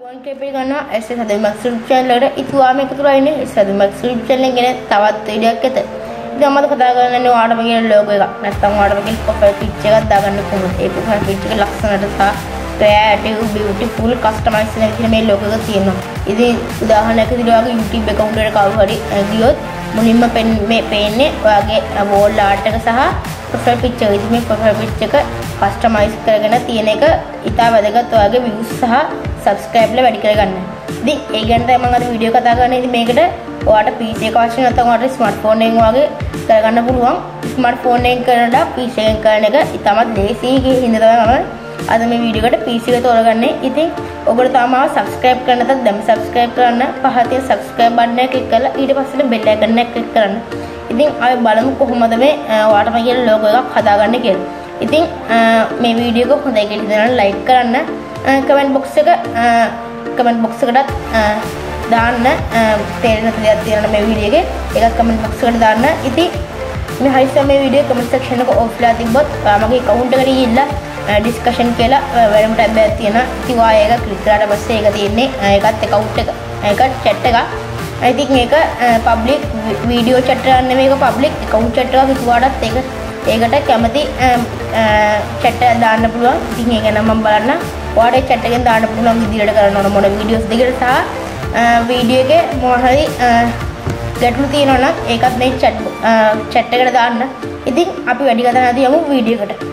One के पे करना ऐसे सादे मक्सद चैनल लगे इतुआ में कुछ राइने ऐसे सादे मक्सद चैनल के ने तावत वीडियो के ते इधर हमारे कथा करने ने वाटर में के लोग का नस्ता वाटर में के प्रोफाइल पिक्चर का दागन ने कुछ एक प्रोफाइल पिक्चर के लक्षण था क्रिएटिव ब्यूटीफुल कस्टमाइजेशन के में लोग का तीन इधर उदाहरण के लिए आगे यूट्यूब अकाउंट रे का हरी दियो मुनिम्मा पेन में पेन ने आगे वॉल आर्ट का सहा प्रोफाइल पिक्चर इसमें प्रोफाइल पिक्चर का कस्टमाइज करके ना तीन का इतना बदेगा तो आगे व्यूज सहा सब्सक्राइब ले වැඩි කරගන්න. ඉතින් ඒ ගැන තමයි මම අද වීඩියෝ කතා කරන්නේ. ඉතින් මේකට ඔයාලට PC එක අවශ්‍ය නැත්නම් ඔයාලට ස්මාර්ට්ෆෝන් එකෙන් වගේ කරගන්න පුළුවන්. ස්මාර්ට්ෆෝන් එකෙන් කරනලා PC එකෙන් කරන එක ඉතාමත් ලේසියි හින්දා තමයි මම අද මේ වීඩියෝ එකට PC එක තෝරගන්නේ. ඉතින් ඔයගොල්ලෝ තාම සබ්ස්ක්‍රයිබ් කරන්න නැත්නම් දැන් සබ්ස්ක්‍රයිබ් කරන්න. පහතිය සබ්ස්ක්‍රයිබ් බටන් එක ක්ලික් කරලා ඊට පස්සේ බෙල් අයිකන් එක ක්ලික් කරන්න. ඉතින් අපි බලමු කොහොමද මේ ඔයාලට මගේ ලෝගෝ එකක් හදාගන්නේ කියලා. ඉතින් මේ වීඩියෝ එක හොඳයි කියලා හිතනවා ලයික් කරන්න. कमेंट बॉक्स එකටත් දාන්න තේරෙන දෙයක් තියෙනවා මේ වීඩියෝ එකේ ඒක කමෙන්ට් බොක්ස් එකට දාන්න. ඉතින් මේ හයිස්ම මේ වීඩියෝ කමෙන්ට් සෙක්ෂන් එක ඔෆ්ලා තිබ්බොත් මගේ account එකට ගිහිල්ලා ඩිස්කෂන් කියලා වෙනම ටැබ් එකක් තියෙනවා. ඉතින් ඔයා ඒක ක්ලික් කරාට පස්සේ ඒක තියෙන්නේ ඒකත් account එක ඒක chat එක. ඉතින් මේක public video chat එකක් නෙමෙයි මේක public account chat එකක් කිව්වාටත් ඒකට කැමති chat එකක් දාන්න පුළුවන්. ඉතින් ඒක නම් මම බලන්න ඔයාලට chat එකෙන් දාන්න පුළුවන් විදිහට කරන්න ඕන මොන වීඩියෝස් දෙකට සහ වීඩියෝ එකේ මොන හරි ගැටලු තියෙනවා නම් ඒකත් මේ chat එකට දාන්න. ඉතින් අපි වැඩි කතා නැති යමු වීඩියෝ එකට.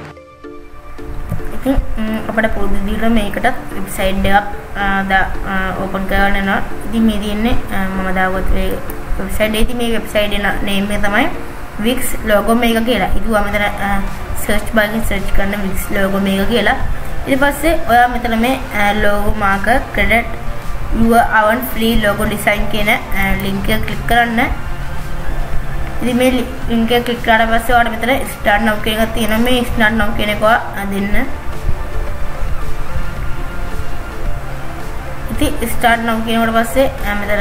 ඉතින් අපිට පුරුදු විදිහට මේකටත් වෙබ්සයිට් එකක් ඕපන් කරගන්න යනවා. ඉතින් මේ තියෙන්නේ මම දාගත්ත වෙබ්සයිට් එකේ මේ වෙබ්සයිට් එක නේම් එක තමයි wix logo මේක කියලා. ඉතින් මෙතන search bar එකෙන් search කරන wix logo මේක කියලා. ඊට පස්සේ ඔයා මෙතන මේ logo marker credit your own free logo design කියන link එක click කරන්න. ඉතින් මේ link එක click කරාට පස්සේ ඔයාලට මෙතන start now කියන එක තියෙනවා. මේ start now කියන එක දෙන්න. ඉතින් start now කියනකොට පස්සේ මෙතන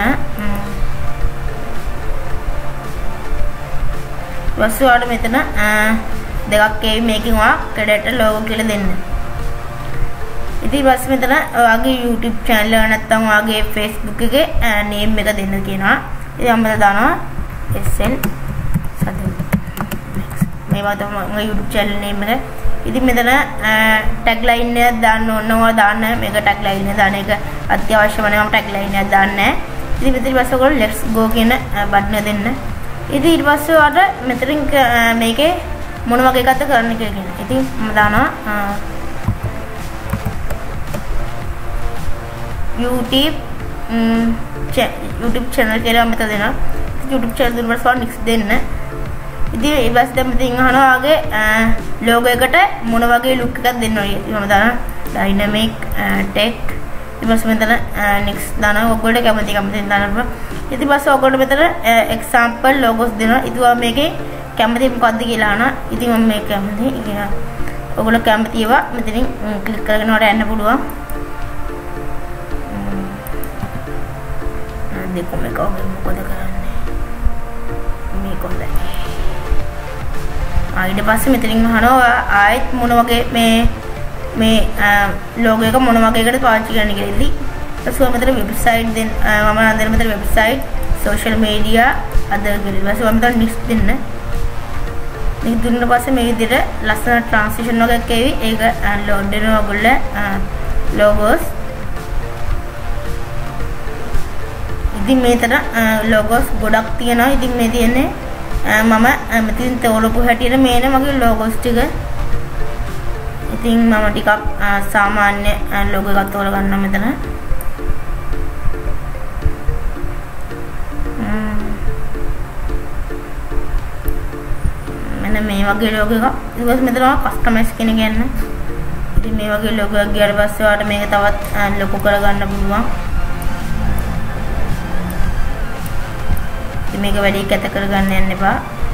ඔයාලට මෙතන දෙකක් එයි මේකෙන් ඔයා credit logo කියලා දෙන්න. ඉතින් ඊපස්සේ මෙතන ඔයාගේ YouTube channel එක නැත්නම් ඔයාගේ Facebook එකේ name එක දෙන්න කියනවා. ඉතින් මම දානවා SL සදෙන්. මේවා තමයි මගේ YouTube channel name එක. ඉතින් මෙතන tagline එක දාන්න ඕනවා දාන්න. මේක tagline එක දාන එක අත්‍යවශ්‍යම නේ. මම tagline එක දාන්නේ නැහැ. ඉතින් මෙතන ඊපස්සේ ඔයගොල්ලෝ let's go කියන බටන් එක දෙන්න. ඉතින් ඊට පස්සේ ඔයාලට මෙතනින් මේකේ මොන වගේ එකක්ද කරන්න කියලා කියනවා. ඉතින් මම දානවා YouTube channel කියලා මෙතන දෙනවා. YouTube channel දුන්නාට පස්සේ next දෙන්න. ඉතින් ඒ බස් දැන් මෙතන අහනවා වගේ logo එකට මොන වගේ look එකක් දෙන්න ඕනේ. මම දානවා dynamic tech. ඊට පස්සේ මෙතන next දානවා. ඔයගොල්ලෝ කැමති දානවා. ඉතින් පස්සේ ඔයගොල්ලෝ මෙතන example logos දෙනවා. ඉතින් මේකේ කැමති මොකක්ද කියලා අහනවා. ඉතින් මම මේක කැමති කියලා. ඔයගොල්ලෝ කැමති ඒවා මෙතනින් ක්ලික් කරගෙන ඔයාලට යන්න පුළුවන්. देखो मैं कहूँगी මොකද කරන්නේ මේක හොඳයි. ඊට පස්සේ මෙතනින් අහනවා ආයෙත් මොන වගේ මේ logo එක මොන වගේ එකකට පාවිච්චි කරන්න කියලා. ඉතින් ඊපස්සේ මෙතන වෙබ්සයිට් දෙන්න මම අnder මෙතන වෙබ්සයිට් social media other කියලා. ඊපස්සේ මම මෙතන next දෙන්න. මේක දුන්නා පස්සේ මේ විදිහට ලස්සන transition එකක් එවි. ඒක load වෙනවා ඔයගොල්ලෝ logos. ඉතින් මේතන logos ගොඩක් තියෙනවා. ඉතින් මේ තියෙන්නේ මම මෙතන තෝරපු හැටියට මේන මගේ logos ටික. ඉතින් මම ටිකක් සාමාන්‍ය logo එකක් තෝරගන්නවා මෙතන. මෙන්න මේ වගේ logo එකක්. ඊට පස්සේ මෙතන customize කියන එක ගන්න. ඉතින් මේ වගේ logo එකක් ගියාට පස්සේ ඔයාලට මේක තවත් ලොකු කරගන්න පුළුවන්. මේක වැඩි කැත කරගන්න යන්න එපා.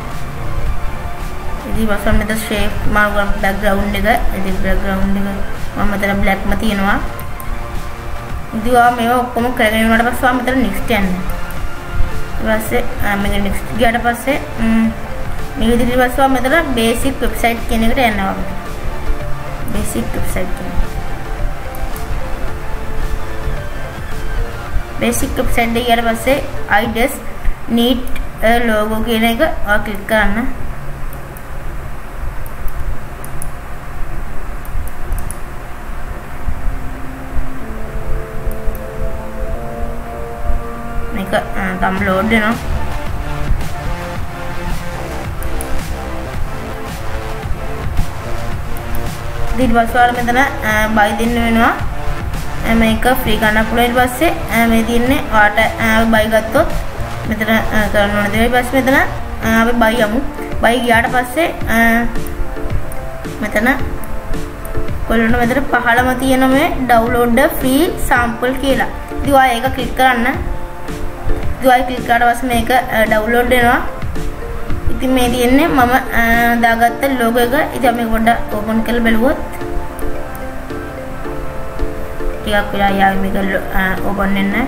ඉතින් වසම් මෙතන shape මාර්ග background එක. ඉතින් background එක මම මෙතන black ම තියෙනවා. ඉතින් මේවා ඔක්කොම කරගෙන යනකොට පස්සේ මෙතන next යන්න. ඊට පස්සේ මේක next ගියාට පස්සේ මේ විදිහට පස්සේ මෙතන basic website කියන එකට යනවා. basic website කියන basic website එකේ ඊට පස්සේ I just need a logo කියන එක ඔයා ක්ලික් කරන්න. මේක download වෙනවා. ඊට පස්සේ ඔයාලා මෙතන buy දෙන්න වෙනවා. මේක free ගන්න පුළුවන්. ඊට පස්සේ මේ තියෙන්නේ ඔයාලට buy ගත්තොත් මෙතන කරන්න ඕන දේ. ඊට පස්සේ මෙතන අපි buy යමු. buy ගියාට පස්සේ මෙතන ඔයගොල්ලෝ මෙතන පහළම තියෙන මේ download the free sample කියලා. ඉතින් ඔයා ඒක ක්ලික් කරන්න. ඉතින් ඔයා ක්ලික් කරාට පස්සේ මේක download වෙනවා. ඉතින් මේ තියෙන්නේ මම දාගත්ත logo එක. ඉතින් මේක පොඩ්ඩක් open කරලා බලුවොත් ටිකක් වෙලා යාවි මේක open වෙන්න.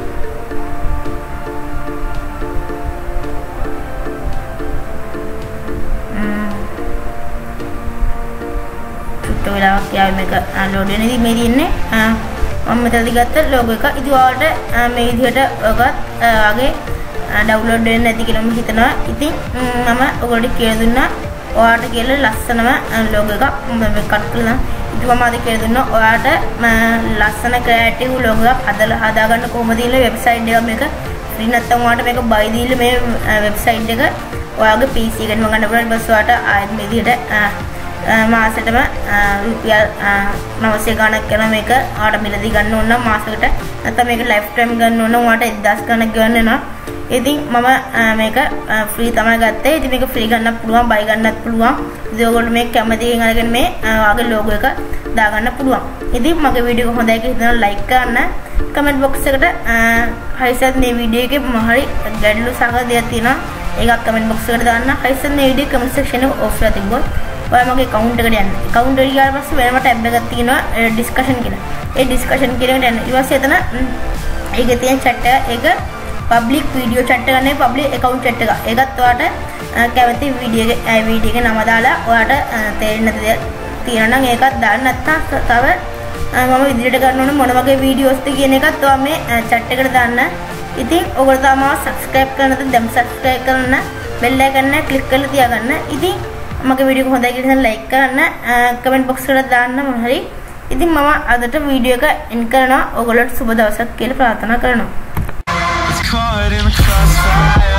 ටිකක් වෙලාවක් යාවි මේක load වෙන. ඉතින් මේ තියෙන්නේ මම මෙතනදී ගත්ත logo එක. ඉතින් ඔයාලට මේ විදිහට ඔයගත් ආගේ download වෙන්නේ නැති කියලා මම හිතනවා. ඉතින් මම ඔයගොල්ලෝ කියලා දුන්නා ඔයාලට කියලා ලස්සනම logo එකක් මම කට් කරලා. ඉතින් මම අද කියලා දුන්නා ඔයාලට ලස්සන ක්‍රියේටිව් logo එකක් හදාගන්න කොහොමද කියලා වෙබ්සයිට් එක මේක free නැත්නම් ඔයාලට මේක buy දීලා මේ වෙබ්සයිට් එක ඔයාගේ PC එකෙන් ගන්න පුළුවන්. ඊට පස්සේ ඔයාලට ආයෙත් මේ විදිහට මාසෙටම රුපියල් 900 ගණක් කරන මේක ඔයාලට මිලදී ගන්න ඕන නම් මාසෙකට නැත්නම් මේක ලයිෆ් ටයිම් ගන්න ඕන නම් ඔයාලට 1000 ගණක් ගන්න වෙනවා. ඉතින් මම මේක ෆ්‍රී තමයි ගත්තේ. ඉතින් මේක ෆ්‍රී ගන්නත් පුළුවන්, buy ගන්නත් පුළුවන්. ඉතින් ඔයගොල්ලෝ මේ කැමති එකෙන් අරගෙන මේ ආගේ logo එක දාගන්න පුළුවන්. ඉතින් මගේ වීඩියෝ එක හොඳයි කියලා හිතනවා like කරන්න. comment box එකට හයිසත් මේ වීඩියෝ එකේ මොනවා හරි ගැටලු සහගත දෙයක් තියෙනවා. ඒකත් comment box එකට දාන්න. හයිසත් මේ වීඩියෝ comment section එක off කරලා තිබ්බොත් ඔයා මගේ account එකට යන්න. account එකට ගියාට පස්සේ වෙනම tab එකක් තියෙනවා discussion කියලා. ඒ discussion කියන එකට යන්න. ඊට පස්සේ එතන ඒකේ තියෙන chat එක public video chat එක නේ public account chat එක. ඒකත් ඔයාලට කැමති වීඩියෝ එකේ නම දාලා ඔයාලට තේරෙන්න දෙයක් තියෙනවා නම් ඒකත් දාන්න. නැත්නම් තව මම ඉදිරියට ගන්න ඕන මොන වගේ වීඩියෝස්ද කියන එකත් ඔයා මේ chat එකට දාන්න. ඉතින් ඔයගොල්ලෝ තාම subscribe කරන්න නැත්නම් දැන් subscribe කරන්න, bell icon එක click කරලා තියාගන්න. ඉතින් මගේ වීඩියෝ එක හොඳයි කියලා like කරන්න, comment box එකට දාන්න මොන හරි. ඉතින් මම අදට වීඩියෝ එක end කරනවා. ඔයගොල්ලන්ට සුබ දවසක් කියලා ප්‍රාර්ථනා කරනවා. Caught in the crossfire.